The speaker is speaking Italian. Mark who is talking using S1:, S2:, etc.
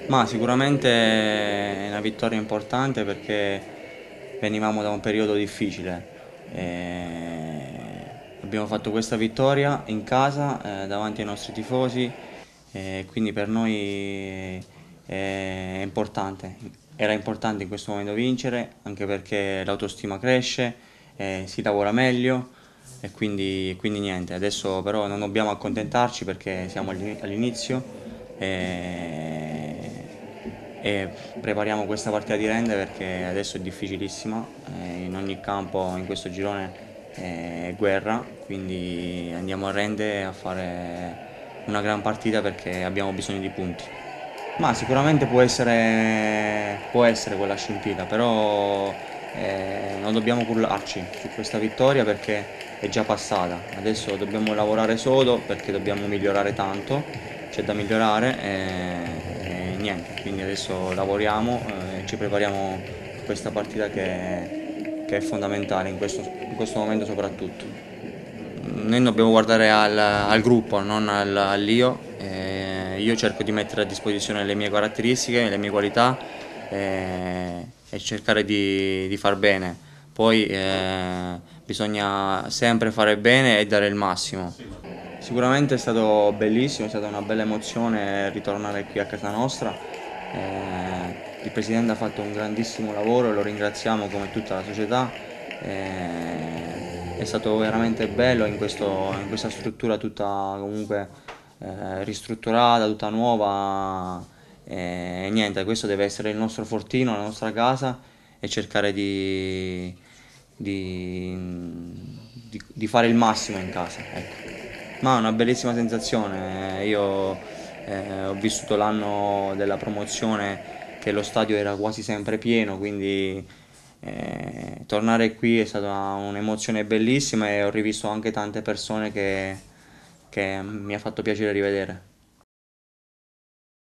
S1: Ma sicuramente è una vittoria importante perché venivamo da un periodo difficile. Abbiamo fatto questa vittoria in casa, davanti ai nostri tifosi, quindi per noi è importante. Era importante in questo momento vincere, anche perché l'autostima cresce, si lavora meglio e quindi niente. Adesso però non dobbiamo accontentarci perché siamo all'inizio e prepariamo questa partita di rende perché adesso è difficilissima, in ogni campo in questo girone è guerra, quindi andiamo a rende a fare una gran partita perché abbiamo bisogno di punti. Ma sicuramente può essere quella scintilla, però non dobbiamo cullarci su questa vittoria perché è già passata. Adesso dobbiamo lavorare sodo perché dobbiamo migliorare tanto, c'è da migliorare e niente, quindi adesso lavoriamo e ci prepariamo a questa partita che è fondamentale in questo momento soprattutto. Noi dobbiamo guardare al gruppo, non all'io. Io cerco di mettere a disposizione le mie caratteristiche, le mie qualità e cercare di far bene. Poi bisogna sempre fare bene e dare il massimo. Sicuramente è stato bellissimo, è stata una bella emozione ritornare qui a casa nostra. Il presidente ha fatto un grandissimo lavoro e lo ringraziamo come tutta la società. È stato veramente bello in questa struttura tutta comunque ristrutturata, tutta nuova. E niente, questo deve essere il nostro fortino, la nostra casa e cercare di fare il massimo in casa. Ecco. Ma è una bellissima sensazione. Io ho vissuto l'anno della promozione che lo stadio era quasi sempre pieno, quindi tornare qui è stata un'emozione bellissima e ho rivisto anche tante persone che mi ha fatto piacere rivedere.